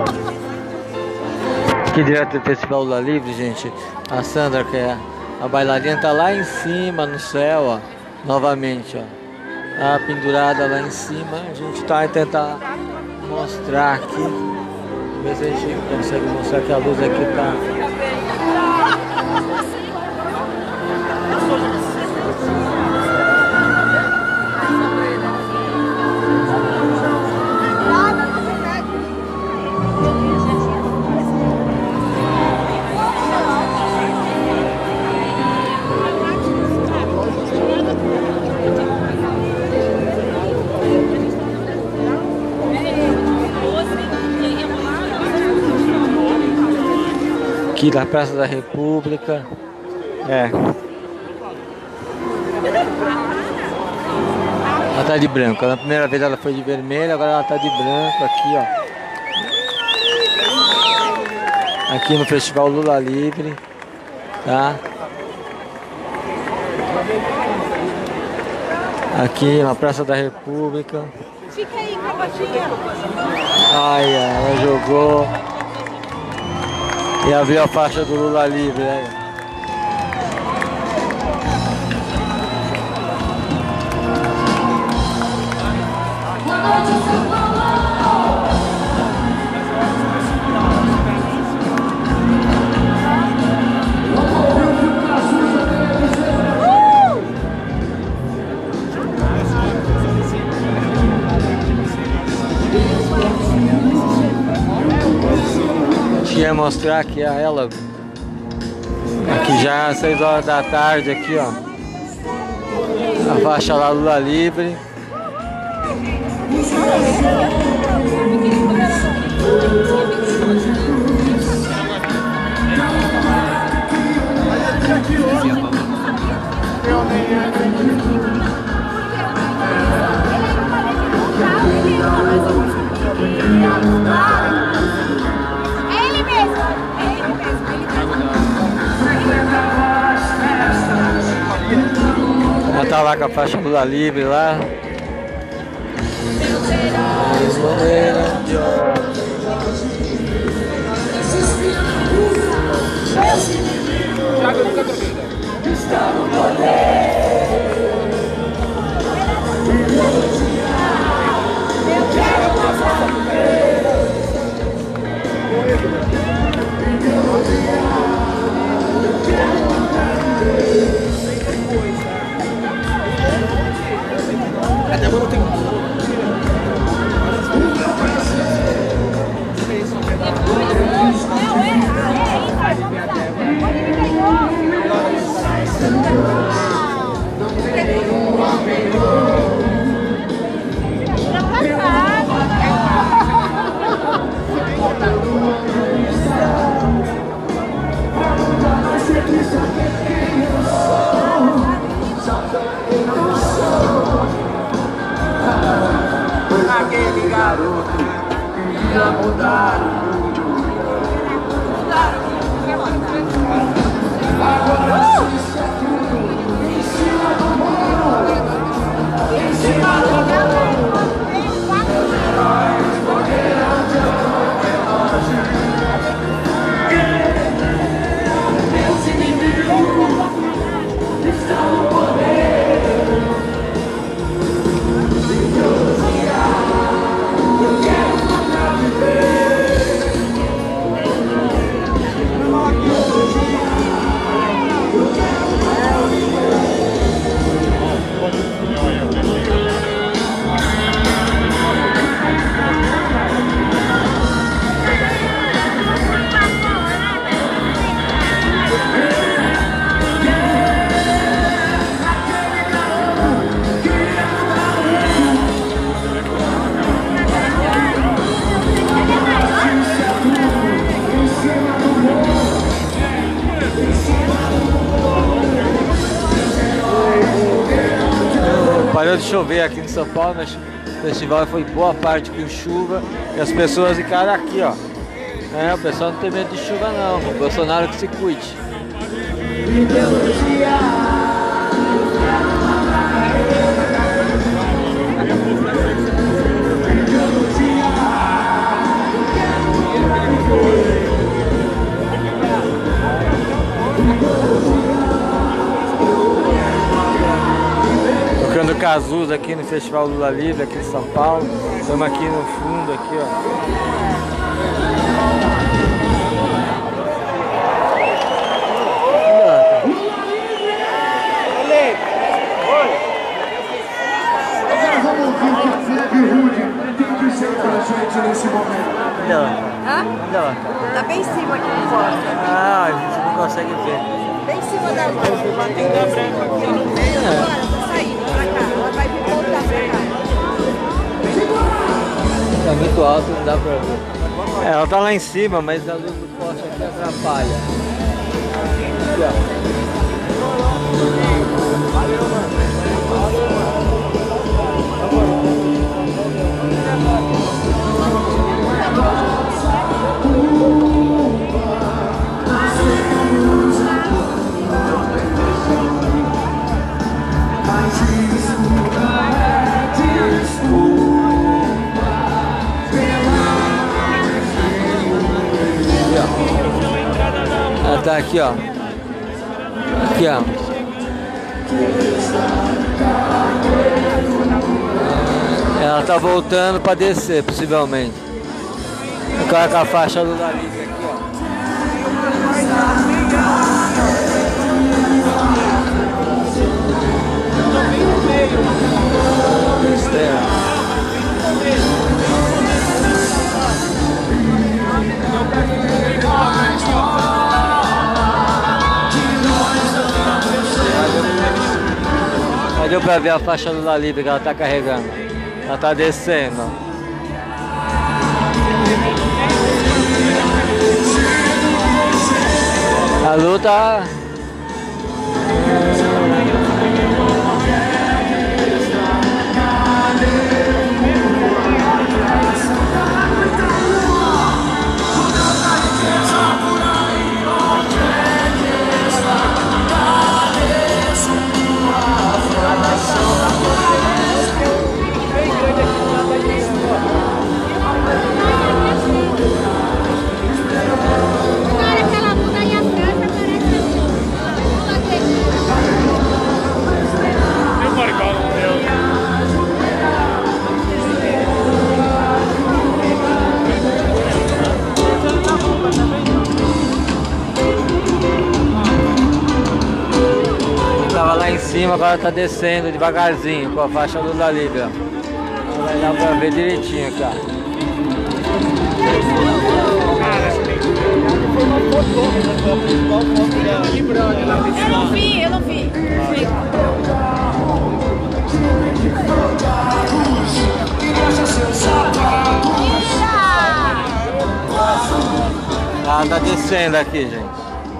Aqui direto do Festival Lula Livre, gente. A Sandra, que é a bailarina, tá lá em cima no céu, ó. Novamente, ó. Tá pendurada lá em cima. A gente vai tentar mostrar aqui. Ver se a gente consegue mostrar que a luz aqui tá. Aqui da Praça da República. É. Ela tá de branco. Na primeira vez ela foi de vermelho, agora ela tá de branco aqui, ó. Aqui no Festival Lula Livre, tá? Aqui na Praça da República. Fica aí, cabotinha. Ai, ela jogou. E abriu a faixa do Lula Livre, né? Ia mostrar aqui a ela aqui já às 6 horas da tarde aqui, ó, a faixa lá Lula Livre. Ela tá lá com a faixa Lula Livre lá. Aquele garoto ia mudar o mundo. Agora isso é tudo em cima do muro. Em cima do muro. Meus heróis morreram de relógio. Meus inimigos estão no poder. Parou de chover aqui em São Paulo, mas o festival foi boa parte com chuva e as pessoas ficaram aqui, ó. É, o pessoal não tem medo de chuva não, o Bolsonaro que se cuide. Cazuz aqui no Festival Lula Livre, aqui em São Paulo. Estamos aqui no fundo, aqui, Vamos ouvir o que Felipe Rude tem que dizer pra gente nesse momento. Olha lá. Hã? Olha lá. Tá bem em cima aqui no fora. Ah, a gente não consegue ver. Bem em cima da luz. Tem da branca aqui no meio. Agora tá saindo pra cá. Ela vai vir voltar pra cá. Tá muito alto, não dá pra ver. Ela tá lá em cima, mas a luz do poste aqui atrapalha. Aqui, ó. Ela tá aqui, ó. Aqui, ó. Ela tá voltando pra descer, possivelmente. Agora com a faixa do nariz aqui, ó. Mas deu pra ver a faixa do Lula Livre que ela tá carregando. Ela tá descendo. A luta. Tava lá em cima, agora tá descendo devagarzinho com a faixa do Lula Livre. Vai dar pra ver direitinho aqui, ó. Eu não vi. Ela tá descendo aqui, gente.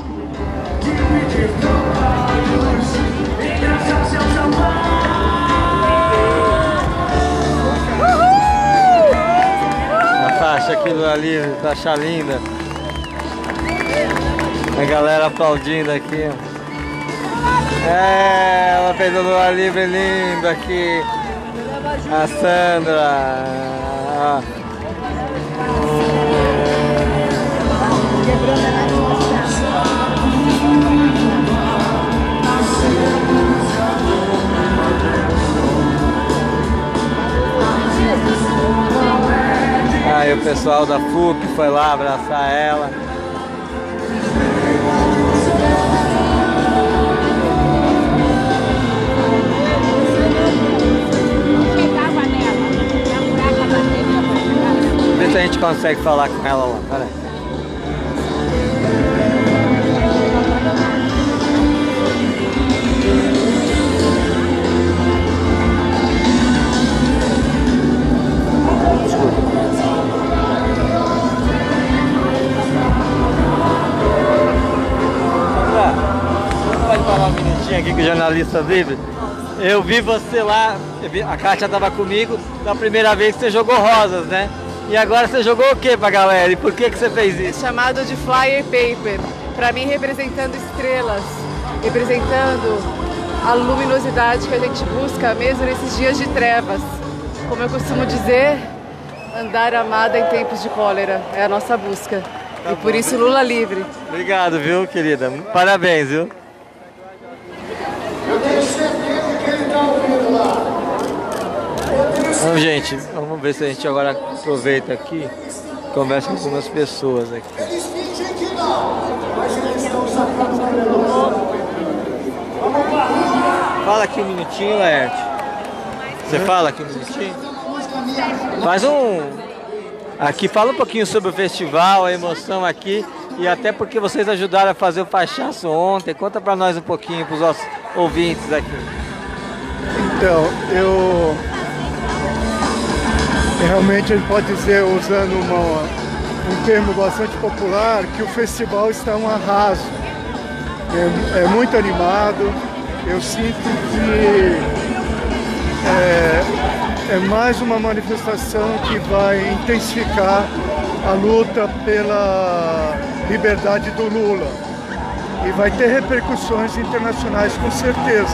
A faixa aqui do ali, faixa linda. A galera aplaudindo aqui. É, ela fez o Lula Livre lindo aqui. A Sandra. Aí o pessoal da FUP foi lá abraçar ela. Vê se a gente consegue falar com ela lá. Pera aí. Pode falar um minutinho aqui com o jornalista livre? Eu vi você lá, a Kátia estava comigo da primeira vez que você jogou rosas, né? E agora você jogou o que pra galera? E por que você fez isso? Chamado de Flyer Paper, para mim representando estrelas, representando a luminosidade que a gente busca mesmo nesses dias de trevas. Como eu costumo dizer, andar amada em tempos de cólera é a nossa busca. E por isso Lula livre. Obrigado, viu, querida? Parabéns, viu? Eu tenho certeza que ele está ouvindo lá. Então, gente, vamos ver se a gente agora aproveita aqui, conversa com algumas pessoas aqui. Fala aqui um minutinho, Laerte. Você fala aqui um minutinho? Faz um... Aqui, fala um pouquinho sobre o festival, a emoção aqui, e até porque vocês ajudaram a fazer o fachaço ontem. Conta pra nós um pouquinho, pros nossos ouvintes aqui. Então, realmente a gente pode dizer, usando um termo bastante popular, que o festival está um arraso. É muito animado. Eu sinto que é mais uma manifestação que vai intensificar a luta pela liberdade do Lula. E vai ter repercussões internacionais, com certeza.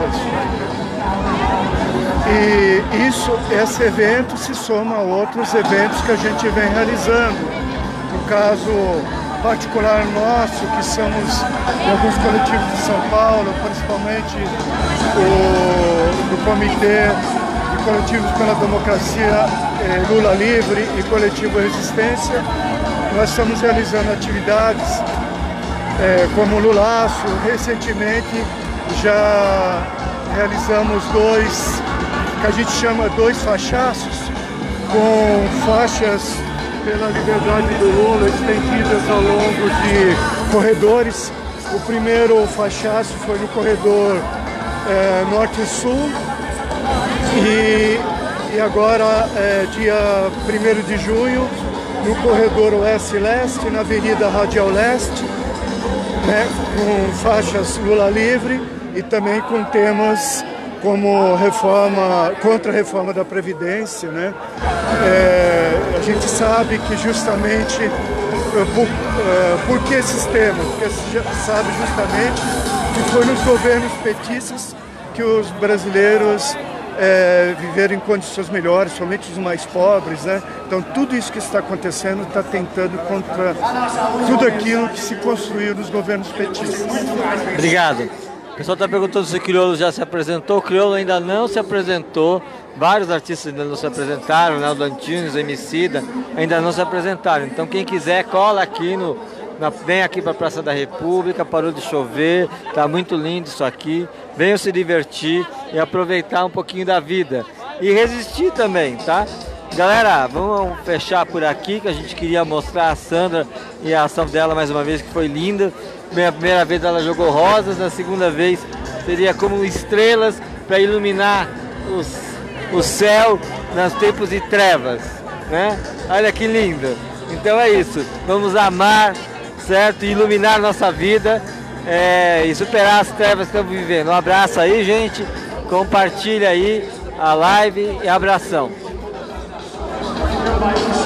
E esse evento se soma a outros eventos que a gente vem realizando. No caso particular nosso, que somos de alguns coletivos de São Paulo, principalmente do Comitê de Coletivos pela Democracia Lula Livre e Coletivo Resistência, nós estamos realizando atividades como Lulaço. Recentemente já realizamos dois, que a gente chama dois fachaços, com faixas pela liberdade do Lula estendidas ao longo de corredores. O primeiro fachaço foi no corredor Norte e Sul e agora, dia 1º de junho, no corredor Oeste e Leste, na Avenida Radial Leste, né, com faixas Lula Livre e também com temas como contra a reforma da Previdência, né? A gente sabe que justamente, por que esses temas? Porque a gente sabe justamente que foi nos governos petistas que os brasileiros viveram em condições melhores, somente os mais pobres, né? Então tudo isso que está acontecendo está tentando contra tudo aquilo que se construiu nos governos petistas. Obrigado. O pessoal está perguntando se o Criolo já se apresentou. O Criolo ainda não se apresentou. Vários artistas ainda não se apresentaram, né? O Dantinhos, o Emicida, ainda não se apresentaram. Então quem quiser, cola aqui, vem aqui para a Praça da República. Parou de chover, está muito lindo isso aqui. Venham se divertir e aproveitar um pouquinho da vida. E resistir também, tá? Galera, vamos fechar por aqui, que a gente queria mostrar a Sandra e a ação dela mais uma vez, que foi linda. A primeira vez ela jogou rosas, na segunda vez seria como estrelas para iluminar o céu nos tempos de trevas, né? Olha que lindo. Então é isso, vamos amar, certo? E iluminar nossa vida e superar as trevas que estamos vivendo. Um abraço aí, gente, compartilha aí a live e abração.